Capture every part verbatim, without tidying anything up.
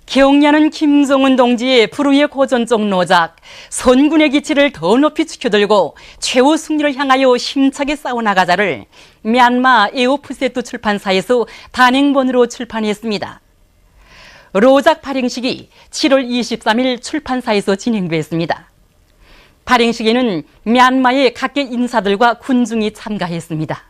경야는 김정은 동지의 불후의 고전적 노작, 선군의 기치를 더 높이 지켜들고 최후 승리를 향하여 힘차게 싸워나가자를 미얀마 에오프세트 출판사에서 단행본으로 출판했습니다. 로작 발행식이 칠월 이십삼일 출판사에서 진행됐습니다. 발행식에는 미얀마의 각계 인사들과 군중이 참가했습니다.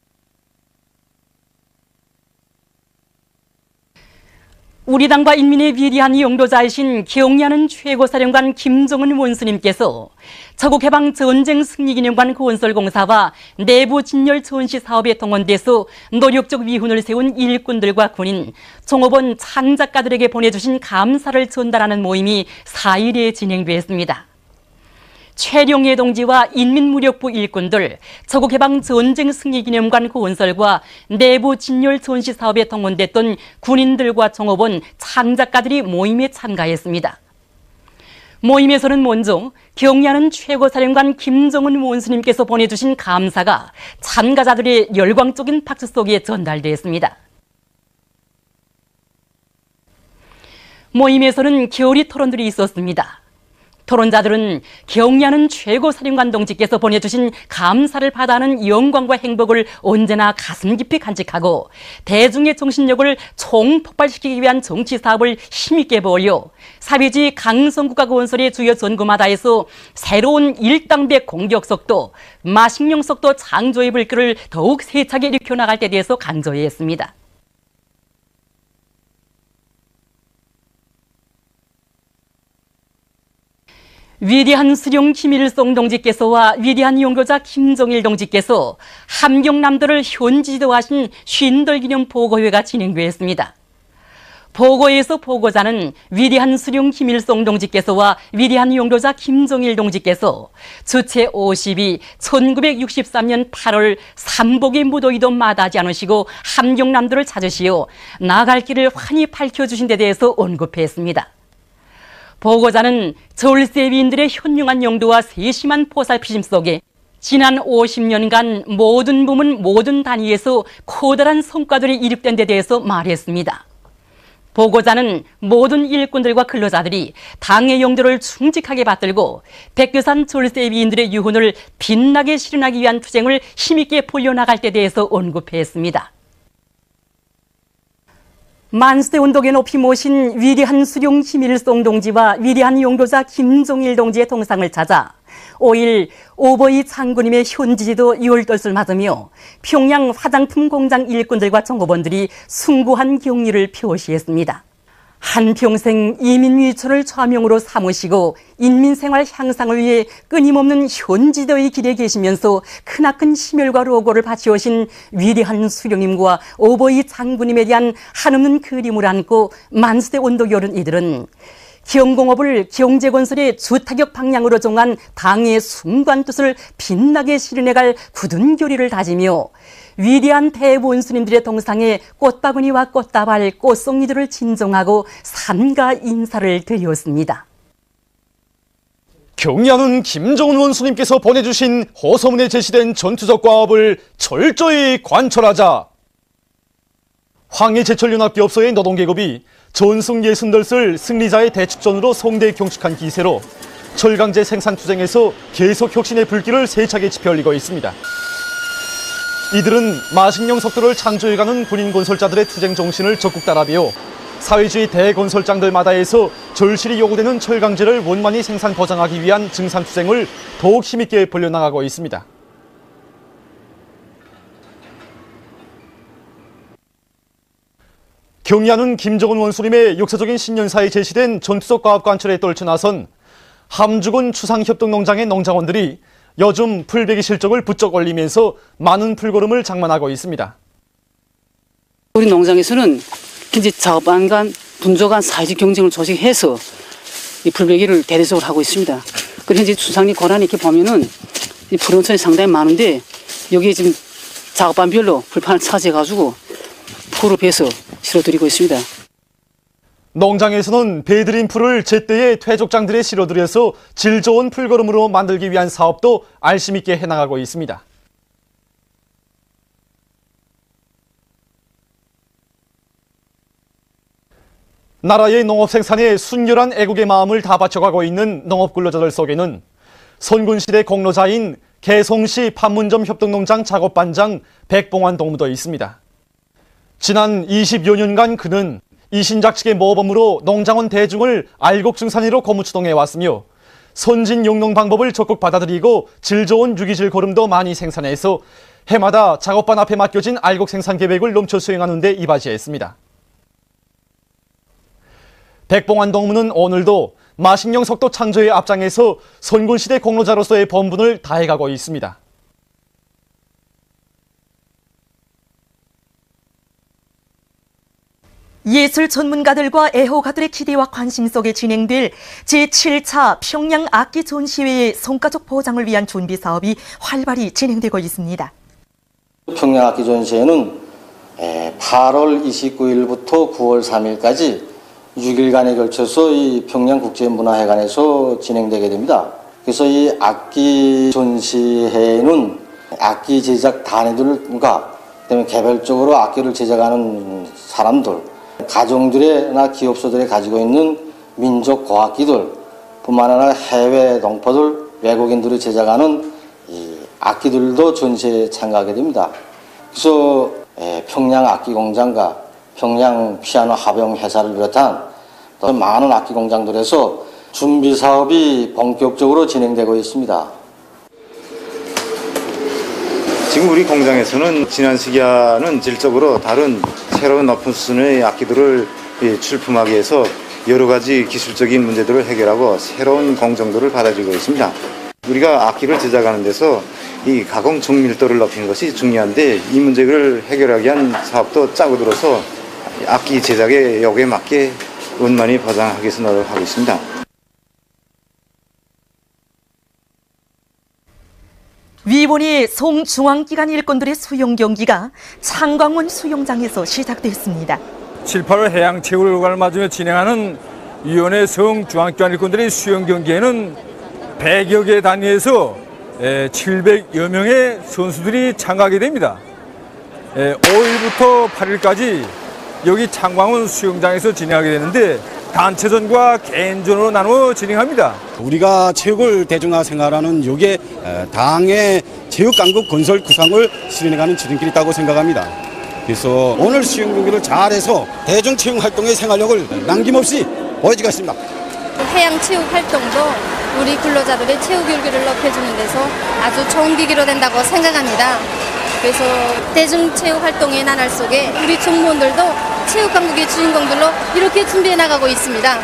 우리 당과 인민의 위대한 용도자이신 경야는 최고사령관 김정은 원수님께서 자국해방 전쟁 승리기념관 건설공사와 내부 진열 전시 사업에 동원돼서 노력적 위훈을 세운 일꾼들과 군인, 종업원 창작가들에게 보내주신 감사를 전달하는 모임이 사일에 진행됐습니다. 최룡해 동지와 인민무력부 일꾼들, 자국해방 전쟁 승리기념관 건설과 내부 진열 전시 사업에 동원됐던 군인들과 종업원, 창작가들이 모임에 참가했습니다. 모임에서는 먼저 경야는 최고사령관 김정은 원수님께서 보내주신 감사가 참가자들의 열광적인 박수 속에 전달됐습니다. 모임에서는 겨울이 토론들이 있었습니다. 토론자들은 경야는 최고사령관 동지께서 보내주신 감사를 받아하는 영광과 행복을 언제나 가슴 깊이 간직하고 대중의 정신력을 총폭발시키기 위한 정치 사업을 힘있게 벌여 사회주의 강성국가 건설의 주요 전구마다에서 새로운 일당백 공격 속도, 마식령 속도 창조의 불길을 더욱 세차게 일으켜나갈 때 대해서 강조했습니다. 위대한 수령 김일성 동지께서와 위대한 용교자 김정일 동지께서 함경남도를 현지 지도하신 쉰돌 기념 보고회가 진행되었습니다. 보고회에서 보고자는 위대한 수령 김일성 동지께서와 위대한 용교자 김정일 동지께서 주체 오십이 천구백육십삼년 팔월 삼복의 무더위도 마다하지 않으시고 함경남도를 찾으시어 나아갈 길을 환히 밝혀주신 데 대해서 언급했습니다. 보고자는 절세위인들의 현명한 용도와 세심한 보살피심 속에 지난 오십 년간 모든 부문 모든 단위에서 커다란 성과들이 이룩된 데 대해서 말했습니다. 보고자는 모든 일꾼들과 근로자들이 당의 용도를 충직하게 받들고 백두산 절세위인들의 유훈을 빛나게 실현하기 위한 투쟁을 힘있게 벌려나갈 때 대해서 언급했습니다. 만수대 운동에 높이 모신 위대한 수령 김일성 동지와 위대한 용도자 김정일 동지의 동상을 찾아 오일 오버이 장군님의 현지지도 유월떨을 맞으며 평양 화장품 공장 일꾼들과 종업원들이 숭고한 경의를 표시했습니다. 한평생 이민위초를 좌명으로 삼으시고 인민생활 향상을 위해 끊임없는 현지도의 길에 계시면서 크나큰 심혈과 로고를 바치오신 위대한 수령님과 오버이 장군님에 대한 한없는 그림을 안고 만수대 원독이 오른 이들은 경공업을 경제건설의 주타격 방향으로 정한 당의 숭고한 뜻을 빛나게 실현해갈 굳은 결의를 다지며 위대한 대원수님들의 동상에 꽃바구니와 꽃다발, 꽃송이들을 진정하고 삼가 인사를 드렸습니다. 경야는 김정은 원수님께서 보내주신 호소문에 제시된 전투적 과업을 철저히 관철하자. 황해제철연합기업소의 노동계급이 전승 예순덜설 승리자의 대축전으로 송대에 경축한 기세로 철강제 생산투쟁에서 계속 혁신의 불길을 세차게 지펴올리고 있습니다. 이들은 마식령 속도를 창조해가는 군인 건설자들의 투쟁 정신을 적극 따라배워 사회주의 대건설장들마다에서 절실히 요구되는 철강제를 원만히 생산 보장하기 위한 증산투쟁을 더욱 힘있게 벌려나가고 있습니다. 경야는 김정은 원수님의 역사적인 신년사에 제시된 전투적 과업 관철에 떨쳐나선 함주군 추상협동농장의 농장원들이 요즘 풀베기 실적을 부쩍 올리면서 많은 풀거름을 장만하고 있습니다. 우리 농장에서는 현재 작업반 간, 분조 간 사회적 경쟁을 조직해서 이 풀베기를 대대적으로 하고 있습니다. 그리고 현재 추상리 고란에 이렇게 보면은 이 풀원천이 상당히 많은데 여기에 지금 작업반별로 풀판을 차지해가지고 풀을 베서 실어드리고 있습니다. 농장에서는 배들인 풀을 제때에 퇴족장들에 실어들여서 질 좋은 풀거름으로 만들기 위한 사업도 알심 있게 해나가고 있습니다. 나라의 농업 생산에 순결한 애국의 마음을 다 바쳐가고 있는 농업 근로자들 속에는 선군시대 공로자인 개송시 판문점 협동농장 작업반장 백봉환 동무도 있습니다. 지난 이십여 년간 그는 이신작측의 모범으로 농장원 대중을 알곡증산이로 고무추동해 왔으며 선진 용농 방법을 적극 받아들이고 질 좋은 유기질 고름도 많이 생산해서 해마다 작업반 앞에 맡겨진 알곡 생산 계획을 넘쳐 수행하는 데 이바지했습니다. 백봉환 동무는 오늘도 마식령 석도 창조의 앞장에서 선군시대 공로자로서의 본분을 다해가고 있습니다. 예술 전문가들과 애호가들의 기대와 관심 속에 진행될 제칠 차 평양 악기 전시회의 성과적 보장을 위한 준비 사업이 활발히 진행되고 있습니다. 평양 악기 전시회는 팔월 이십구일부터 구월 삼일까지 육 일간에 걸쳐서 이 평양국제문화회관에서 진행되게 됩니다. 그래서 이 악기 전시회는 악기 제작 단위들과 그다음에 개별적으로 악기를 제작하는 사람들, 가정들이나 기업소들이 가지고 있는 민족 고악기들 뿐만 아니라 해외 동포들, 외국인들이 제작하는 이 악기들도 전시에 참가하게 됩니다. 그래서 평양 악기 공장과 평양 피아노 합영 회사를 비롯한 또 많은 악기 공장들에서 준비 사업이 본격적으로 진행되고 있습니다. 지금 우리 공장에서는 지난 시기와는 질적으로 다른 새로운 높은 수준의 악기들을 출품하기 위해서 여러 가지 기술적인 문제들을 해결하고 새로운 공정도를 받아들이고 있습니다. 우리가 악기를 제작하는 데서 이 가공 정밀도를 높이는 것이 중요한데 이 문제를 해결하기 위한 사업도 짜고 들어서 악기 제작의 요구에 맞게 원만히 보장하기 위해서 노력하고 있습니다. 위원회 송중앙기관 일꾼들의 수영 경기가 창광원 수영장에서 시작됐습니다. 칠, 팔월 해양체육관을 맞으며 진행하는 위원회 송중앙기관 일꾼들의 수영 경기에는 백여 개 단위에서 칠백여 명의 선수들이 참가하게 됩니다. 오일부터 팔일까지 여기 창광원 수영장에서 진행하게 되는데 단체전과 개인전으로 나누어 진행합니다. 우리가 체육을 대중화 생활하는 요게 당의 체육강국 건설 구상을 실현해가는 지름길이 있다고 생각합니다. 그래서 오늘 수영 경기를 잘해서 대중체육 활동의 생활력을 남김없이 보여주겠습니다. 해양체육 활동도 우리 근로자들의 체육교육을 높여주는 데서 아주 좋은 계기로 된다고 생각합니다. 그래서 대중체육 활동의 나날 속에 우리 승무원들도 체육강국의 주인공들로 이렇게 준비해 나가고 있습니다.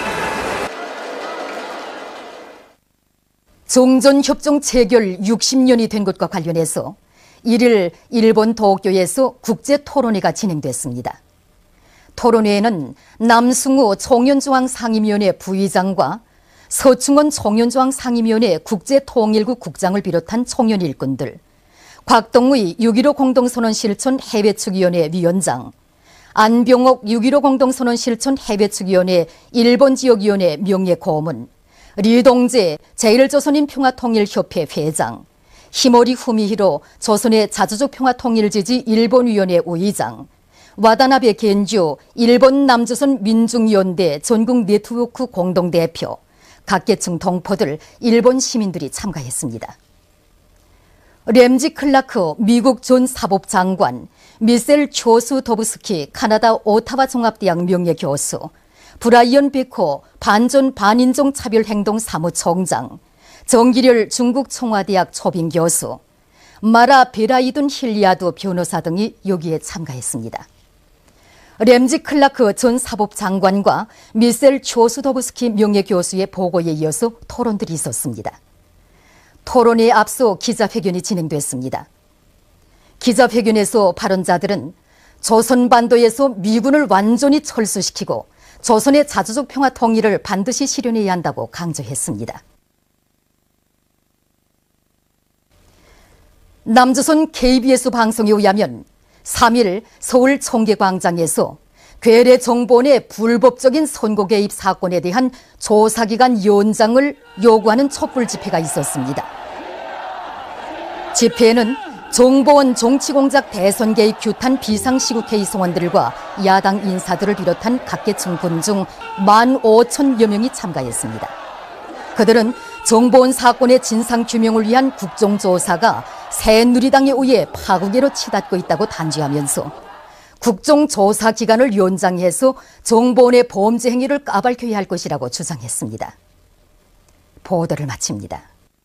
종전협정 체결 육십 년이 된 것과 관련해서 일 일 일본 도쿄에서 국제토론회가 진행됐습니다. 토론회에는 남승우 청년중앙 상임위원회 부의장과 서충원 청년중앙 상임위원회 국제통일국 국장을 비롯한 청년 일꾼들, 곽동의 육점일오 공동선언 실천 해외측위원회 위원장, 안병옥 육점일오 공동선언 실천 해외측위원회 일본지역위원회 명예고문, 리동재 제일조선인 평화통일협회 회장, 히모리 후미히로 조선의 자주적 평화통일지지 일본위원회 의장, 와다나베 겐조 일본 남조선 민중연대 전국 네트워크 공동대표, 각계층 동포들, 일본 시민들이 참가했습니다. 램지 클라크 미국 전 사법장관, 미셀 초수 도브스키 카나다 오타와 종합대학 명예교수, 브라이언 베코 반전 반인종 차별행동 사무총장, 정기렬 중국 청와대학 초빙 교수, 마라 베라이둔 힐리아드 변호사 등이 여기에 참가했습니다. 램지 클라크 전 사법장관과 미셀 초수도브스키 명예교수의 보고에 이어서 토론들이 있었습니다. 토론회에 앞서 기자회견이 진행됐습니다. 기자회견에서 발언자들은 조선반도에서 미군을 완전히 철수시키고 조선의 자주적 평화 통일을 반드시 실현해야 한다고 강조했습니다. 남조선 케이비에스 방송에 의하면 삼 일 서울 청계광장에서 괴뢰 정보원의 불법적인 선거 개입 사건에 대한 조사기간 연장을 요구하는 촛불 집회가 있었습니다. 집회에는 정보원 정치공작 대선 개입 규탄 비상시국 회의 성원들과 야당 인사들을 비롯한 각계층 군중 만 오천여 명이 참가했습니다. 그들은 정보원 사건의 진상규명을 위한 국정조사가 새누리당에 의해 파국으로 치닫고 있다고 단죄하면서 국정조사 기간을 연장해서 정보원의 범죄 행위를 까발켜야 할 것이라고 주장했습니다. 보도를 마칩니다.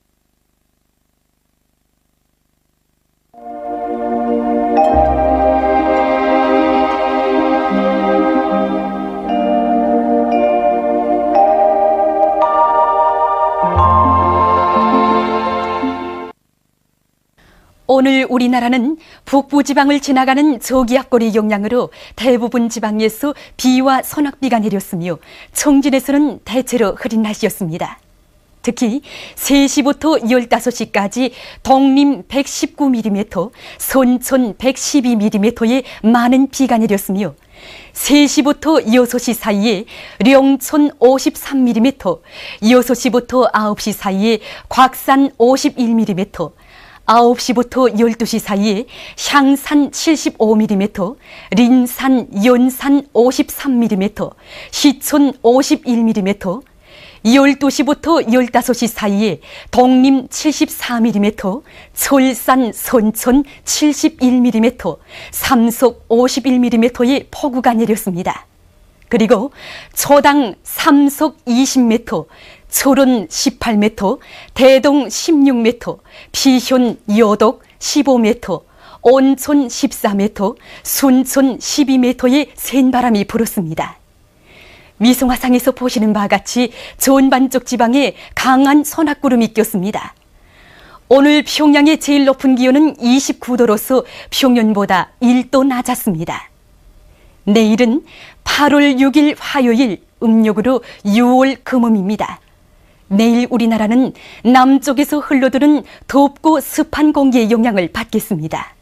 오늘 우리나라는 북부지방을 지나가는 저기압골의 영향으로 대부분 지방에서 비와 소낙비가 내렸으며 청진에서는 대체로 흐린 날씨였습니다. 특히 세 시부터 열다섯 시까지 독림 백십구 밀리미터, 선천 백십이 밀리미터의 많은 비가 내렸으며 세 시부터 여섯 시 사이에 령천 오십삼 밀리미터, 여섯 시부터 아홉 시 사이에 곽산 오십일 밀리미터, 아홉 시부터 열두 시 사이에 향산 칠십오 밀리미터, 린산, 연산 오십삼 밀리미터, 시촌 오십일 밀리미터, 열두 시부터 열다섯 시 사이에 독림 칠십사 밀리미터, 철산, 선천 칠십일 밀리미터, 삼석 오십일 밀리미터의 폭우가 내렸습니다. 그리고 초당 삼석 이십 미터, 철원 십팔 미터, 대동 십육 미터, 피현 여독 십오 미터, 온천 십사 미터, 순천 십이 미터의 센 바람이 불었습니다. 위성화상에서 보시는 바와 같이 전반적 지방에 강한 소낙구름이 꼈습니다. 오늘 평양의 제일 높은 기온은 이십구 도로서 평년보다 일 도 낮았습니다. 내일은 팔월 육일 화요일, 음력으로 유월 금음입니다. 내일 우리나라는 남쪽에서 흘러드는 덥고 습한 공기의 영향을 받겠습니다.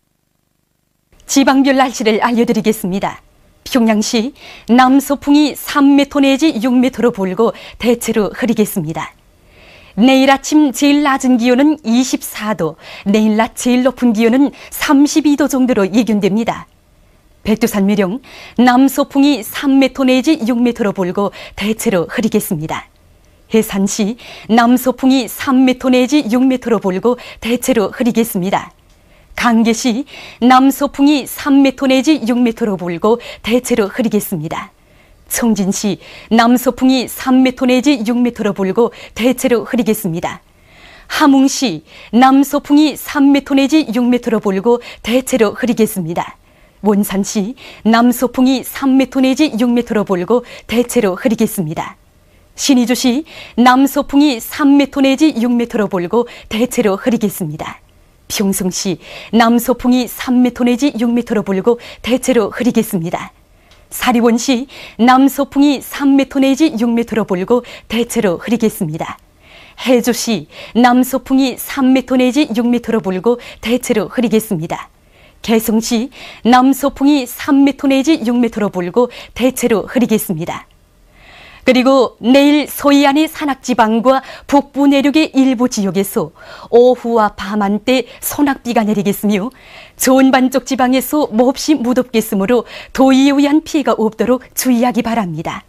지방별 날씨를 알려드리겠습니다. 평양시 남서풍이 삼 미터 내지 육 미터로 불고 대체로 흐리겠습니다. 내일 아침 제일 낮은 기온은 이십사 도, 내일 낮 제일 높은 기온은 삼십이 도 정도로 예견됩니다. 백두산미령 남서풍이 삼 미터 내지 육 미터로 불고 대체로 흐리겠습니다. 해산시 남서풍이 삼 미터 내지 육 미터로 불고 대체로 흐리겠습니다. 강계시 남서풍이 삼 미터 내지 육 미터로 불고 대체로 흐리겠습니다. 청진시 남서풍이 삼 미터 내지 육 미터로 불고 대체로 흐리겠습니다. 함흥시 남서풍이 삼 미터 내지 육 미터로 불고 대체로 흐리겠습니다. 원산시 남서풍이 삼 미터 내지 육 미터로 불고 대체로 흐리겠습니다. 신의주시 남서풍이 삼 미터 내지 육 미터로 불고 대체로 흐리겠습니다. 평성시 남서풍이 삼 미터 내지 육 미터로 불고 대체로 흐리겠습니다. 사리원시 남서풍이 삼 미터 내지 육 미터로 불고 대체로 흐리겠습니다. 해주시 남서풍이 삼 미터 내지 육 미터로 불고 대체로 흐리겠습니다. 개성시 남서풍이 삼 미터 내지 육 미터로 불고 대체로 흐리겠습니다. 그리고 내일 서해안의 산악지방과 북부 내륙의 일부 지역에서 오후와 밤한때 소낙비가 내리겠으며 전반적 지방에서 몹시 무덥겠으므로 더위에 의한 피해가 없도록 주의하기 바랍니다.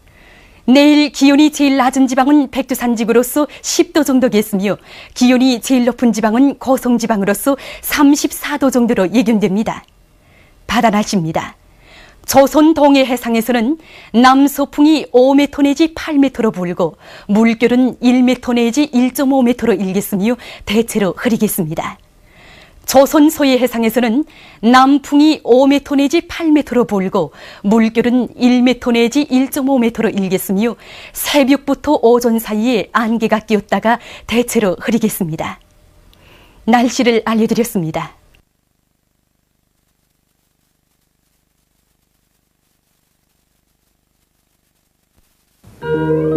내일 기온이 제일 낮은 지방은 백두산지구로서 십 도 정도겠으며 기온이 제일 높은 지방은 고성지방으로서 삼십사 도 정도로 예견됩니다. 바다 날씨입니다. 조선 동해 해상에서는 남서풍이 오 미터 내지 팔 미터로 불고 물결은 일 미터 내지 일 점 오 미터로 일겠으며 대체로 흐리겠습니다. 조선 서해 해상에서는 남풍이 오 미터 내지 팔 미터로 불고 물결은 일 미터 내지 일 점 오 미터로 일겠으며 새벽부터 오전 사이에 안개가 끼었다가 대체로 흐리겠습니다. 날씨를 알려드렸습니다. Thank you.